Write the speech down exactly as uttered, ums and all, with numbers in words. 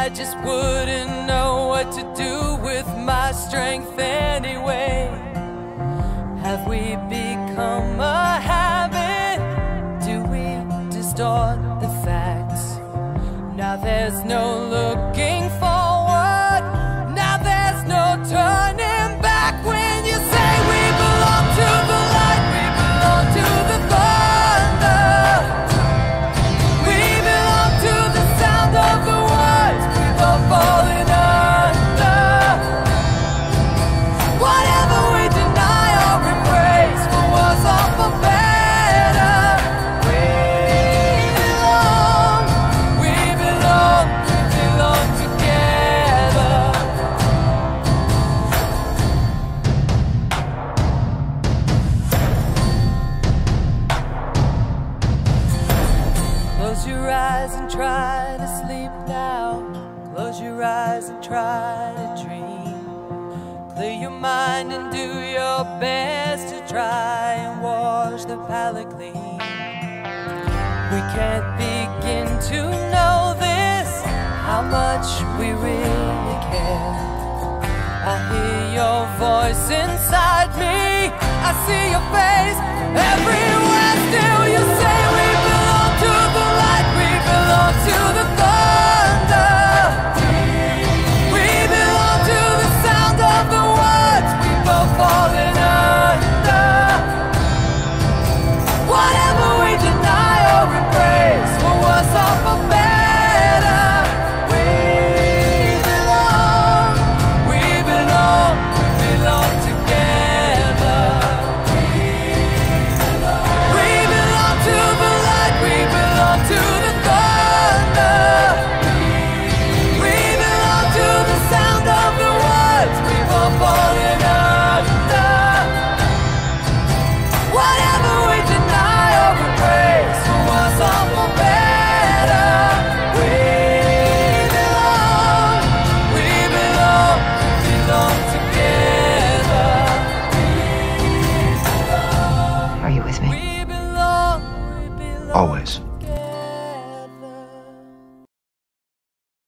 I just wouldn't know what to do with my strength anyway. Have we become a habit? Do we distort the facts? Now there's no looking forward. Now there's no turning back. When you say we belong to the light, we belong to the thunder. We belong to the sound of the words we've all fallen under. Whatever we deny or embrace, for worse or for better, we belong, we belong, we belong together. Close your eyes and try to sleep now. Close your eyes and try to dream. Clear your mind and do your best to try and wash the palate clean. We can't begin to know this, how much we really care. I hear your voice inside me, I see your face everywhere. Still you say we belong to the light, we belong to the thunder. We belong to the sound of the words we've both fallen under. Whatever we deny or embrace, for worse or for better, we belong, we belong, we belong together. We belong to the light, we belong to the thunder. We belong to the sound of the words we've all fallen under. Whatever we deny or embrace, for worse or for